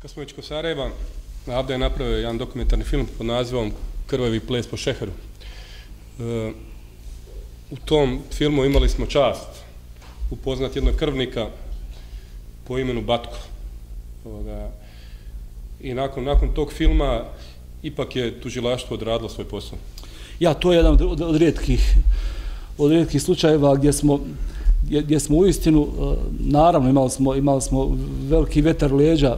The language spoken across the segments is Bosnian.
Kad smo već kod Sarajeva, Avda je napravio jedan dokumentarni film pod nazivom Krvavi ples po šeheru. U tom filmu imali smo čast upoznati jednog krvnika po imenu Batko. I nakon tog filma ipak je tužilaštvo odradilo svoj posao. Ja, to je jedan od rijetkih slučajeva gdje smo uistinu, naravno imali smo veliki vetar leđa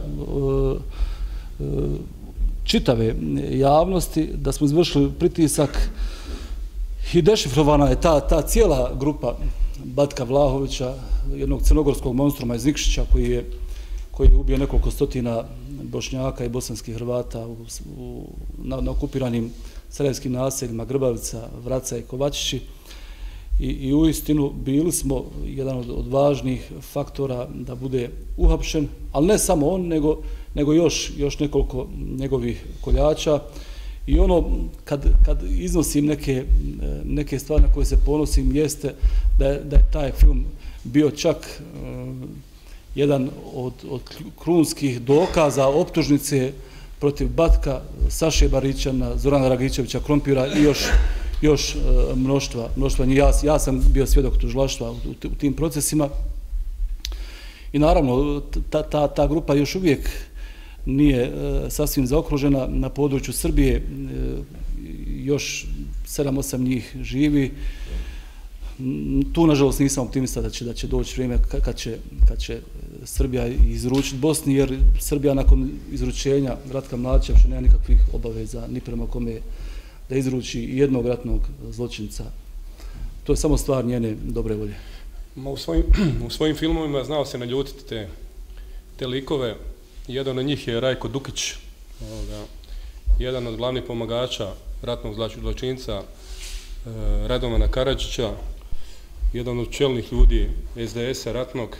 čitave javnosti, da smo izvršili pritisak i dešifrovana je ta cijela grupa Batka Vlahovića, jednog crnogorskog monstruma iz Nikšića koji je ubio nekoliko stotina Bošnjaka i bosanskih Hrvata na okupiranim sarajevskim naseljima Grbavica, Vraca i Kovačići. I uistinu bili smo jedan od važnih faktora da bude uhapšen, ali ne samo on, nego još nekoliko njegovih koljača. I ono, kad iznosim neke stvari na koje se ponosim, jeste da je taj film bio čak jedan od krunskih dokaza optužnice protiv Batka, Saše Baričana, Zorana Dragičevića Krompira i još mnoštva njih. Ja sam bio svjedok tužilaštva u tim procesima i naravno ta grupa još uvijek nije sasvim zaokružena. Na području Srbije još 7-8 njih živi. Tu, nažalost, nisam optimista da će doći vrijeme kad će Srbija izručiti Bosni, jer Srbija nakon izručenja Ratka Mladića više nema nikakvih obaveza ni prema kome da izruči jednog ratnog zločinca. To je samo stvar njene dobre volje. U svojim filmovima znao se naljutiti te likove. Jedan od njih je Rajko Dukić, jedan od glavnih pomagača ratnog zločinca Radovana Karadžića, jedan od čelnih ljudi SDS-a ratnog.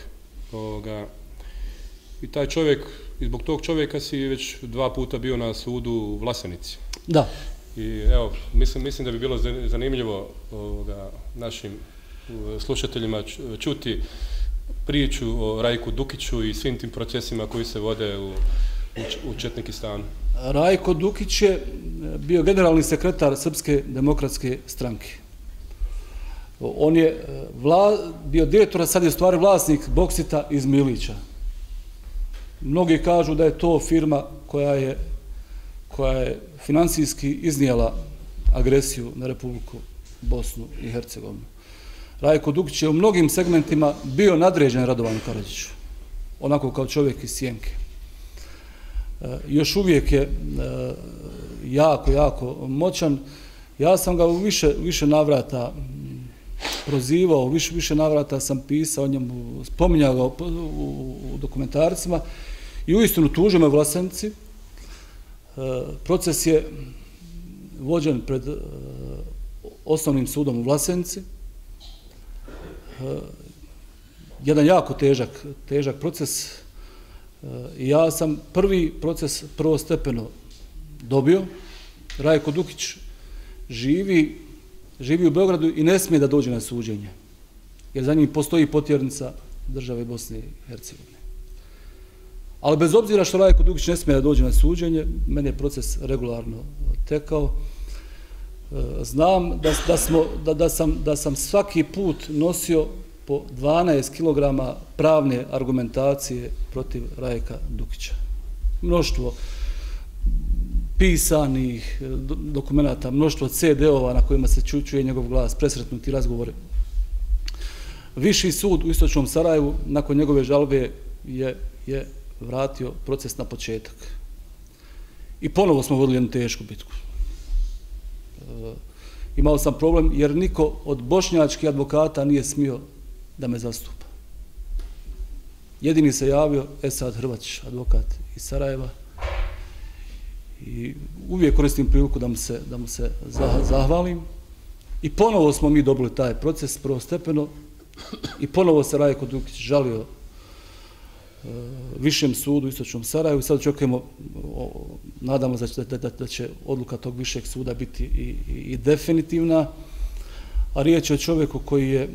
I taj čovjek, i zbog tog čovjeka si već 2 puta bio na sudu u Vlasenici. Da. I evo, mislim da bi bilo zanimljivo našim slušateljima čuti priču o Rajku Dukiću i svim tim procesima koji se vode u Četnikistanu. Rajko Dukić je bio generalni sekretar Srpske demokratske stranke. On je bio direktor, a sad je u stvari vlasnik Boksita iz Milića. Mnogi kažu da je to firma koja je financijski iznijela agresiju na Republiku Bosnu i Hercegovinu. Rajko Dukić je u mnogim segmentima bio nadređen Radovanu Karadžiću, onako kao čovjek iz Sjenke. Još uvijek je jako moćan. Ja sam ga u više navrata prozivao, više navrata sam pisao o njemu, spominjao ga u dokumentarcima i uistinu tužio me u Vlasenici. Proces je vođen pred osnovnim sudom u Vlasenici. Jedan jako težak proces. Ja sam prvi proces prvostepeno dobio. Rajko Dukić živi u Beogradu i ne smije da dođe na suđenje, jer za njim postoji potjernica države Bosne i Hercegovine. Ali bez obzira što Rajko Dukić ne smije da dođe na suđenje, meni je proces regularno tekao. Znam da sam svaki put nosio po 12 kilograma pravne argumentacije protiv Rajka Dukića. Mnoštvo pisanih dokumenata, mnoštvo CD-ova na kojima se čuje njegov glas, presretnuti razgovori. Viši sud u Istočnom Sarajevu nakon njegove žalbe je vratio proces na početak. I ponovo smo vodili jednu tešku bitku. Imao sam problem jer niko od bošnjačkih advokata nije smio da me zastupa. Jedini se javio Esad Hrvatić, advokat iz Sarajeva. I uvijek koristim priliku da mu se zahvalim. I ponovo smo mi dobili taj proces prvostepeno i ponovo se Rajko Dukić žalio Višem sudu u Istočnom Sarajevu. Sad očekujemo, nadamo se da će odluka tog višeg suda biti i definitivna, a riječ je o čovjeku koji je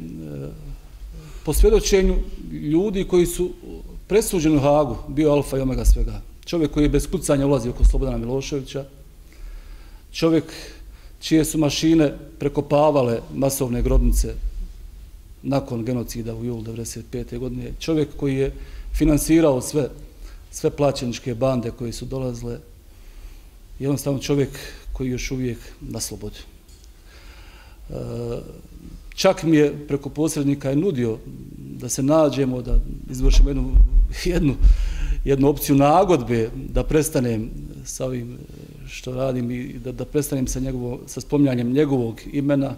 po svjedočenju ljudi koji su presuđeni u Hagu bio alfa i omega svega. čovjek koji je bez kucanja ulazi oko Slobodana Miloševića, čovjek čije su mašine prekopavale masovne grobnice nakon genocida u julu 1995. godine, čovjek koji je finansirao sve plaćeničke bande koje su dolazile, jednostavno čovjek koji je još uvijek na slobodi. Čak mi je preko posrednika nudio da se nađemo, da izvršimo jednu opciju nagodbe, da prestanem sa ovim što radim i da prestanem sa spominjanjem njegovog imena.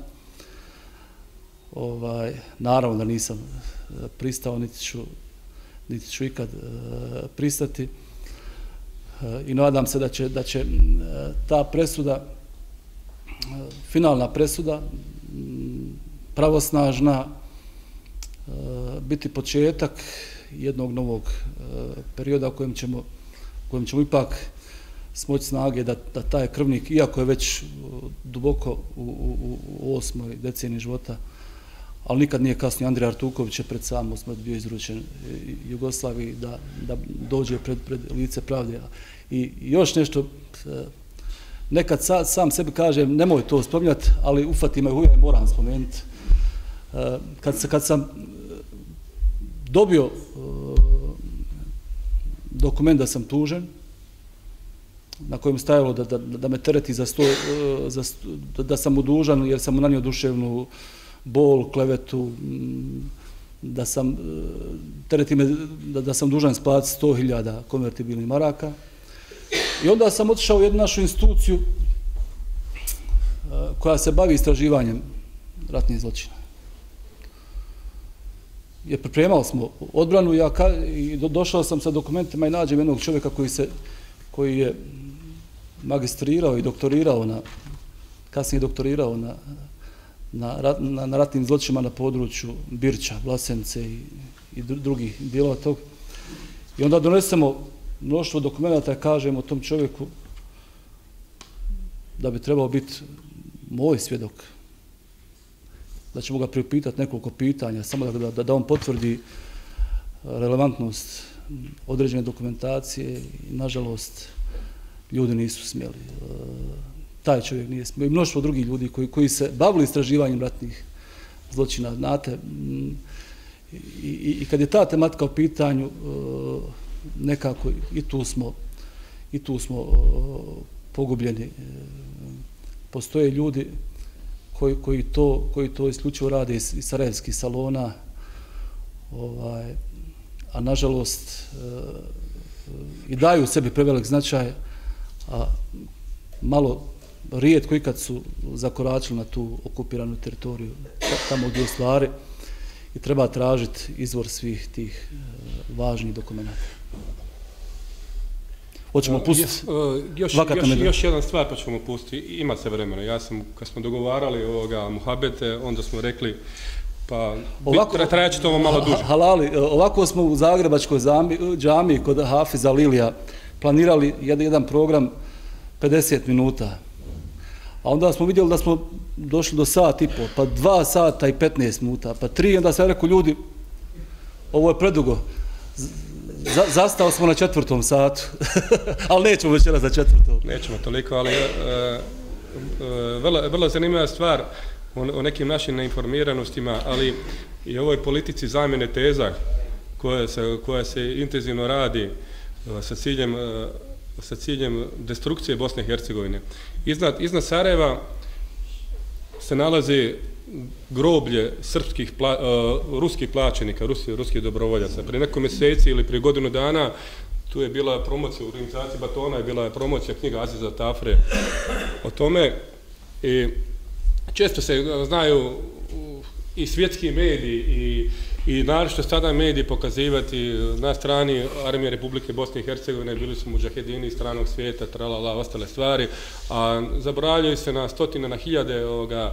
Naravno da nisam pristao, niti ću ikad pristati. I nadam se da će ta presuda, finalna presuda, pravosnažna, biti početak jednog novog perioda u kojem ćemo ipak smoći snage da taj krvnik, iako je već duboko u 8. deceniji života, ali nikad nije kasnije, Andrija Artuković je pred samom smrt bio izručen Jugoslaviji, da dođe pred lice pravde. I još nešto, nekad sam sebi kažem, nemoj to spominjati, ali ufati me huja i moram spomenuti. Kad sam dobio dokument da sam tužen, na kojem stajalo da me tereti da sam mu dužan jer sam mu nanio duševnu bol, klevetu, tereti me da sam dužan isplatiti 100.000 konvertibilnih maraka. I onda sam otišao u jednu našu instituciju koja se bavi istraživanjem ratnih zločina. Jer pripremali smo odbranu i došao sam sa dokumentima i nađem jednog čovjeka koji je magistrirao i doktorirao kasnije doktorirao na ratnim zločinima na području Birča, Vlasenice i drugih dijelova tog. I onda donesemo mnoštvo dokumenta i kažemo o tom čovjeku da bi trebao biti moj svjedok, da ćemo ga priupitati nekoliko pitanja, samo da on potvrdi relevantnost određene dokumentacije i nažalost ljudi nisu smjeli. Taj čovjek nije smio i mnoštvo drugih ljudi koji se bavili istraživanjem ratnih zločina, znate. I kad je ta tematika u pitanju, nekako i tu smo pogubljeni. Postoje ljudi koji to isključivo rade iz sarajevskih salona, a nažalost i daju sebi prevelik značaj, a malo rijetko ikad su zakoračili na tu okupiranu teritoriju, tamo gdje je stvari, i treba tražiti izvor svih tih važnih dokumenta. Hoćemo pustiti? Još jedna stvar pa ćemo pustiti, ima se vremena. Kad smo dogovarali muhabete, onda smo rekli pa trajat će to malo duže. Halali, ovako smo u Zagrebačkoj džamiji kod Hafiza Lilija planirali jedan program 50 minuta. A onda smo vidjeli da smo došli do sat i pol, pa 2 sata i 15 minuta, pa 3, onda sam rekao, ljudi, ovo je predugo. Zastao smo na 4. satu, ali nećemo večeras za 4. Nećemo toliko, ali vrlo zanimljiva stvar o nekim našim neinformiranostima, ali i ovoj politici zamjene teza koja se intenzivno radi sa ciljem destrukcije Bosne i Hercegovine. Iznad Sarajeva se nalazi groblje ruskih plaćenika, ruskih dobrovoljaca. Prije nekoliko mjeseci ili prije godinu dana tu je bila promocija u organizaciji Batona, je bila promocija knjiga Aziza Tafre o tome. I često se znaju i svjetski mediji i naročito sada mediji pokazivati na strani Armije Republike Bosne i Hercegovine bili su mudžahedini iz stranog svijeta, tralala, ostale stvari, a zaboravljaju se na stotine, na hiljade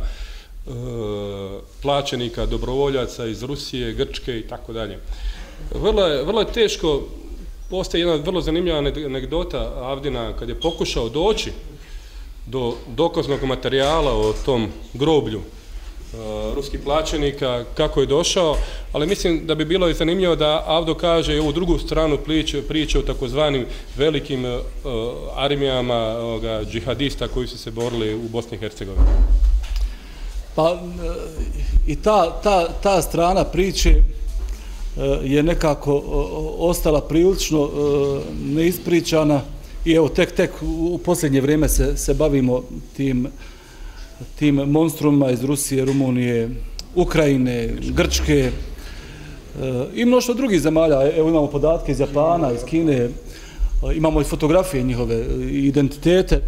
plaćenika, dobrovoljaca iz Rusije, Grčke i tako dalje. Vrlo je teško, postoji jedna vrlo zanimljiva anegdota Avdina kad je pokušao doći do dokaznog materijala o tom groblju ruskih plaćenika, kako je došao, ali mislim da bi bilo i zanimljivo da Avdo kaže i ovu drugu stranu priče o takozvanim velikim armijama džihadista koji su se borili u Bosni i Hercegovini. Pa i ta strana priče je nekako ostala prilično neispričana i evo tek u posljednje vrijeme se bavimo tim monstrumima iz Rusije, Rumunije, Ukrajine, Grčke i mnoštvo drugih zemalja. Evo imamo podatke iz Japana, iz Kine, imamo i fotografije njihove, identitete.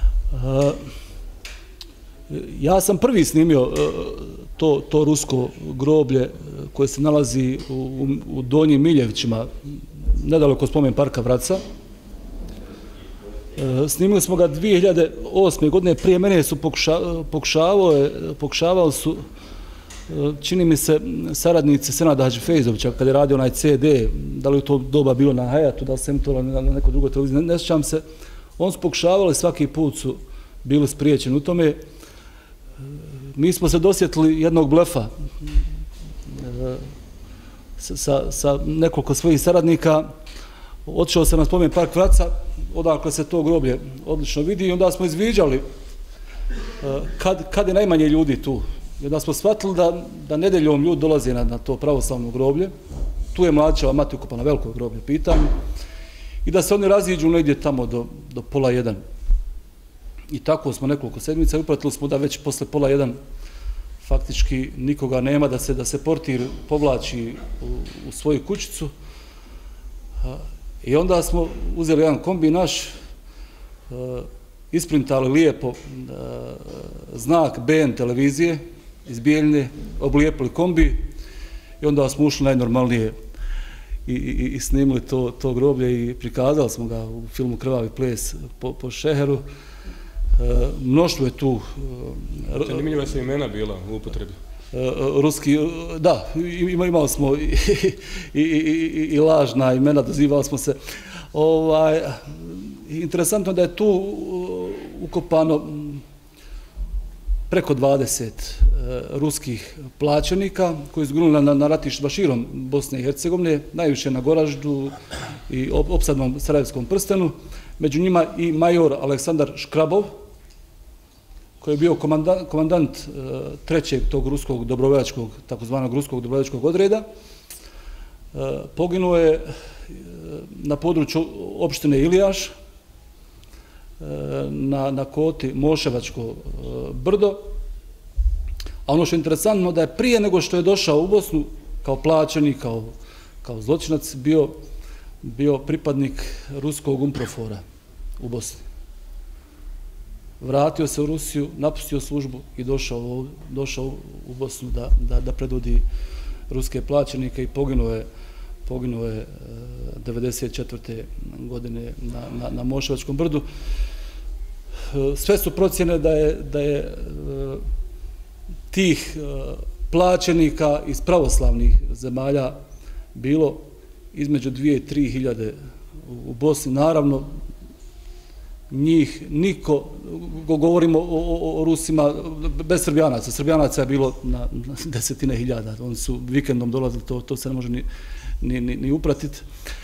Ja sam prvi snimio to rusko groblje koje se nalazi u Donjim Miljevićima, nedaleko spomen parka Vraca. Snimili smo ga 2008. godine, prije mene su pokušavali su, čini mi se, saradnici Senada Hadžifejzovića kada je radio onaj CD, da li u to doba bilo na Hayatu, da li se emitovalo na nekoj drugoj televiziji, ne sjećam se. Oni su pokušavali, svaki put su bili spriječeni u tome. Mi smo se dosjetili jednog blefa sa nekoliko svojih saradnika. Otišao sam na spomen park Vraca, odakle se to groblje odlično vidi i onda smo izviđali kad je najmanje ljudi tu. I onda smo shvatili da nedeljom ljudi dolaze na to pravoslavno groblje. Tu je Mladićeva mati ukopana, veliko groblje u pitanju. I da se oni raziđu negdje tamo do pola jedan. I tako smo nekoliko sedmica i upratili smo da već posle pola jedan faktički nikoga nema, da se portir povlači u svoju kućicu. I onda smo uzeli jedan kombi naš, isprintali lijepo znak BN televizije iz Bijeljine, oblijepili kombi i onda smo ušli najnormalnije i snimili to groblje i prikazali smo ga u filmu Krvavi ples po Šeheru. Mnoštvo je tu... Zanimljiva su imena bila u upotrebi. Ruski, da, imali smo i lažna imena, dozivali smo se. Interesantno da je tu ukopano preko 20 ruskih plaćenika koji su gunuli na ratištu širom Bosne i Hercegovine, najviše na Goraždu i opsadnom Sarajevskom prstenu. Među njima i major Aleksandar Škrabov, koji je bio komandant trećeg tog ruskog dobrovoljačkog, takozvanog ruskog dobrovoljačkog odreda. Poginuo je na području opštine Ilijaš, na koti Moševačko brdo. A ono što je interesantno da je prije nego što je došao u Bosnu kao plaćenik, kao zločinac, bio pripadnik ruskog UNPROFOR-a u Bosni. Vratio se u Rusiju, napustio službu i došao u Bosnu da predvodi ruske plaćenike i poginuo je 1994. godine na Moševačkom brdu. Sve su procjene da je tih plaćenika iz pravoslavnih zemalja bilo između 2 i 3 hiljade u Bosni. Naravno, njih niko, govorimo o Rusima, bez Srbijanaca. Srbijanaca je bilo na desetine hiljada. Oni su vikendom dolazili, to se ne može ni upratiti.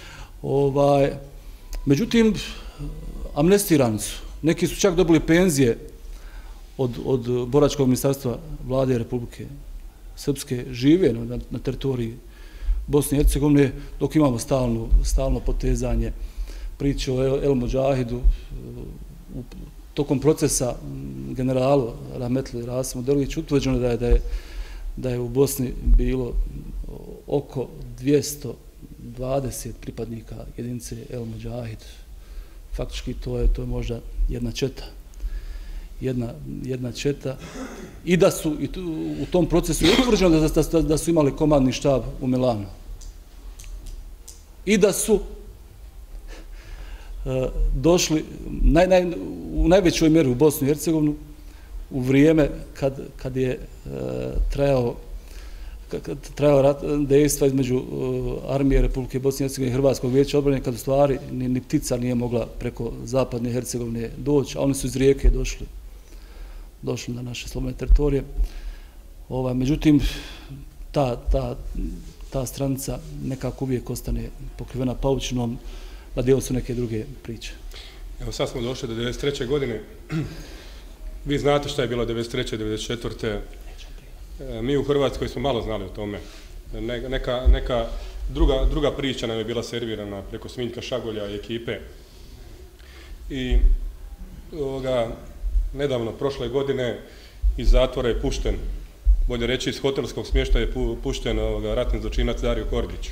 Međutim, amnestirani su. Neki su čak dobili penzije od Boračkog ministarstva Vlade Republike Srpske, žive na teritoriji Bosne i Hercegovine, dok imamo stalno potezanje priče o El Mudžahidu. Tokom procesa generalu Rahmetli Rasimu Deliću utvrđeno da je u Bosni bilo oko 220 pripadnika jedinice El Mudžahid. Faktički to je možda jedna četa. Jedna četa. I da su u tom procesu utvrđeno da su imali komandni štab u Milanu. I da su došli u najvećoj mjeri u Bosnu i Hercegovinu u vrijeme kad je trajao dejstva između armije Republike Bosne i Hercegovine i Hrvatskog vijeća odbrane, kad u stvari ni ptica nije mogla preko zapadne Hercegovine doći, a oni su iz Rijeke došli na naše slobodne teritorije. Međutim, ta stranica nekako uvijek ostane pokrivena paučinom, na dijelu su neke druge priče. Evo sad smo došli do 1993. godine. Vi znate šta je bilo 1993. 1994. Mi u Hrvatskoj smo malo znali o tome. Neka druga priča nam je bila servirana preko Smiljka Šagolja i ekipe. I nedavno, prošle godine, iz zatvora je pušten, bolje reći iz hotelskog smještaja je pušten ratni zločinac Dario Kordić.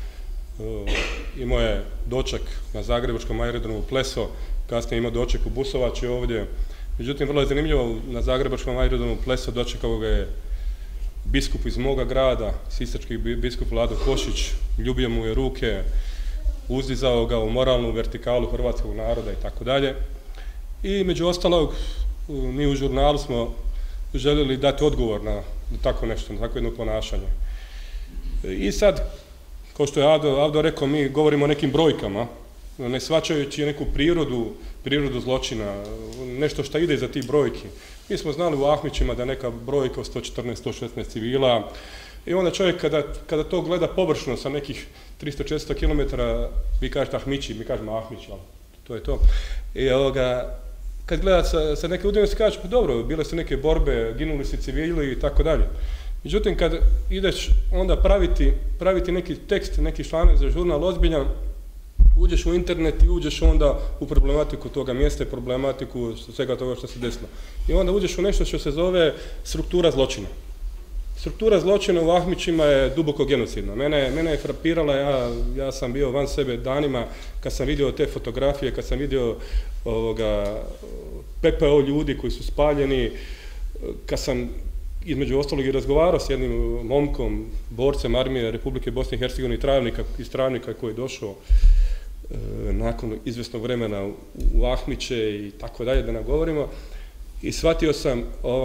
Imao je doček na zagrebačkom aerodromu Pleso, kasnije imao doček u Busovači ovdje. Međutim, vrlo je zanimljivo, na zagrebačkom aerodromu Pleso dočekao ga je biskup iz moga grada, sisački biskup Vlado Košić, ljubio mu je ruke, uzdizao ga u moralnu vertikalu hrvatskog naroda i tako dalje. I među ostalog, mi u žurnalu smo željeli dati odgovor na tako nešto, na tako jedno ponašanje. I sad, kao što je Avdo rekao, mi govorimo o nekim brojkama, ne shvaćajući neku prirodu zločina, nešto što ide iza tih brojki. Mi smo znali u Ahmićima da neka brojka od 114-116 civila i onda čovjek kada to gleda površno sa nekih 300-400 km, vi kažete Ahmići, mi kažemo Ahmić, ali to je to. I kad gleda sa neke udaljenosti kaže, pa dobro, bile su neke borbe, ginuli su civili i tako dalje. Međutim, kad ideš onda praviti neki tekst, neki članak za žurnal ozbiljan, uđeš u internet i uđeš onda u problematiku toga mjesta i problematiku svega toga što se desilo. I onda uđeš u nešto što se zove struktura zločina. Struktura zločina u Ahmićima je duboko genocidna. Mene je frapirala, ja sam bio van sebe danima kad sam vidio te fotografije, kad sam vidio PPO ljudi koji su spaljeni, kad sam između ostalog i razgovarao s jednim momkom, borcem armije Republike Bosne i Hercegovine iz Travnika koji je došao nakon izvjesnog vremena u Ahmiće i tako dalje, da ne govorimo, i shvatio sam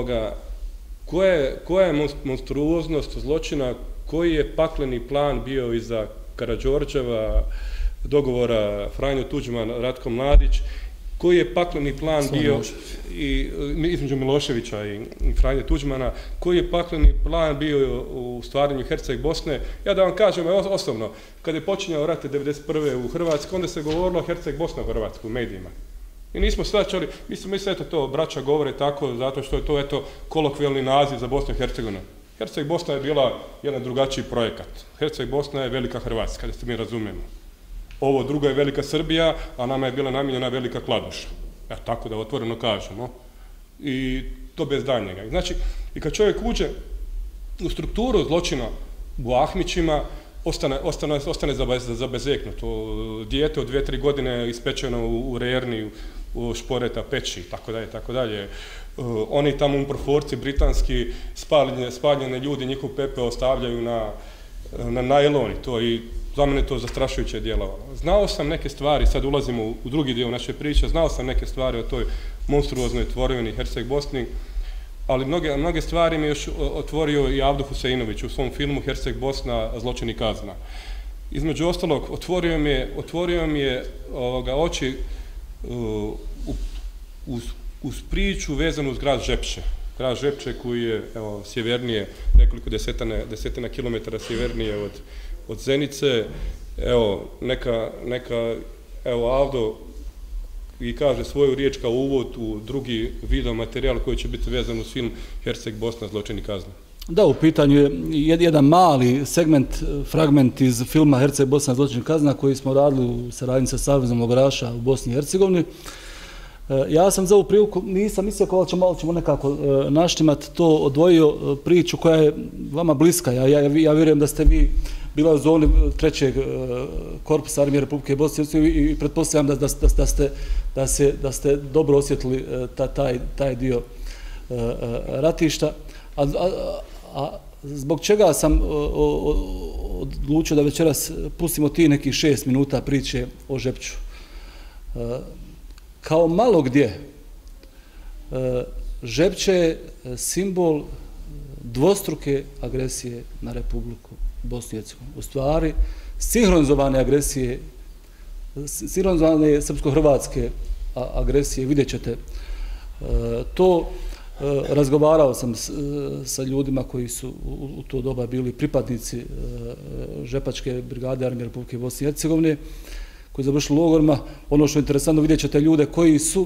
koja je monstruoznost zločina, koji je pakleni plan bio iza Karađorđeva, dogovora Franjo Tuđman, Ratko Mladić, koji je pakleni plan bio između Miloševića i Franje Tuđmana, koji je pakleni plan bio u stvaranju Herceg Bosne. Ja da vam kažem, osobno, kad je počinjao rat 1991. u Hrvatskoj, onda se govorilo o Herceg Bosna u Hrvatskoj, u medijima. I nismo shvaćali, mislim, eto to, braća govore tako, zato što je to, eto, kolokvijalni naziv za Bosnu i Hercegovinu. Herceg Bosna je bila jedan drugačiji projekat. Herceg Bosna je velika Hrvatska, da se mi razumijemo. Ovo drugo je velika Srbija, a nama je bila namijenjena velika Kladuša. Tako da otvoreno kažemo. I to bez daljnjega. Znači, i kad čovjek uđe u strukturu zločina u Ahmićima, ostane zabezeknuto. Dijete od 2-3 godine ispečeno u Rerni, u Šporeta, Peći, tako dalje. Oni tamo umproforci britanski, spaljene ljudi, njihov pepeo ostavljaju na najlon i za mene to zastrašujuće djelovalo. Znao sam neke stvari, sad ulazimo u drugi dio naše priče, znao sam neke stvari o toj monstruoznoj tvorevini Herceg Bosni, ali mnoge stvari mi još otvorio i Avdo Huseinović u svom filmu Herceg Bosna, zločin i kazna. Između ostalog, otvorio mi je oči uz priču vezanu uz grad Žepče. Grad Žepče koji je sjevernije, nekoliko desetina kilometara sjevernije od Zenice. Neka Avdo i kaže svoju riječ kao uvod u drugi video materijal koji će biti vezan uz film Herceg Bosna, zločin i kazna. Da, u pitanju je jedan mali fragment iz filma Herceg Bosna, zločin i kazna koji smo radili u saradnji sa Savezom logoraša u Bosni i Hercegovini. Ja sam za ovu priliku, nisam mislio kao malo ćemo nekako naštimati to, odvojio priču koja je vama bliska. Ja vjerujem da ste vi bila u zoni 3. korpusa armije Republike Bosne i pretpostavljam da ste dobro osjetili taj dio ratišta. A zbog čega sam odlučio da večeras pustimo ti nekih 6 minuta priče o Žepču? Kao malo gdje, Žepče je simbol dvostruke agresije na Republiku Bosnu i Hercegovinu. U stvari, sinhronizovane agresije, sinhronizovane srpsko-hrvatske agresije, vidjet ćete to. Razgovarao sam sa ljudima koji su u to doba bili pripadnici Žepačke brigade armije Republike Bosne i Hercegovine, koji završili u logorima. Ono što je interesantno, vidjet ćete ljude koji su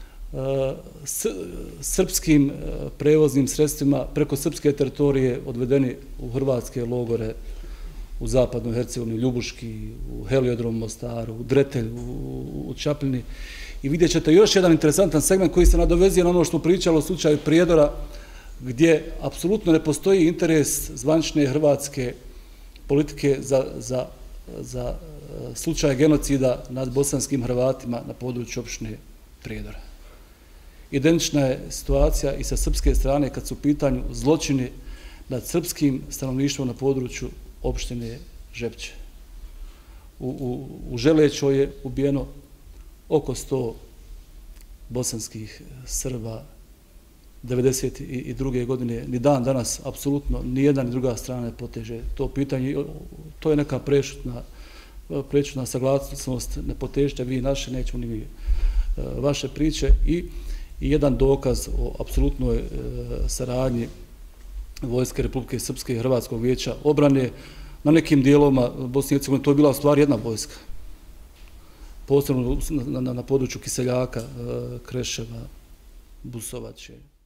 srpskim prevoznim sredstvima preko srpske teritorije odvedeni u hrvatske logore u zapadnoj Hercegovini, u Ljubuški, u Heliodrom Mostaru, u Dretelj, u Čapljini. I vidjet ćete još jedan interesantan segment koji se nadovezuje na ono što pričalo u slučaju Prijedora, gdje apsolutno ne postoji interes zvanične hrvatske politike za slučaj genocida nad bosanskim Hrvatima na području opštine Prijedora. Identična je situacija i sa srpske strane kad su u pitanju zločini nad srpskim stanovništvom na području opštine Žepče. U Želećoj je ubijeno oko 100 bosanskih Srba 1992. godine. Ni dan danas, apsolutno, ni jedna ni druga strana ne poteže to pitanje. To je neka prešutna saglasnost, ne potežite vi naše, nećemo ni mi vaše priče. I jedan dokaz o apsolutnoj saradnji Vojske Republike Srpske i Hrvatskog vijeća obrane. Na nekim dijelovima Bosne i Hercegovine to je bila u stvari jedna vojska. Posebno na području Kiseljaka, Kreševa, Busovače.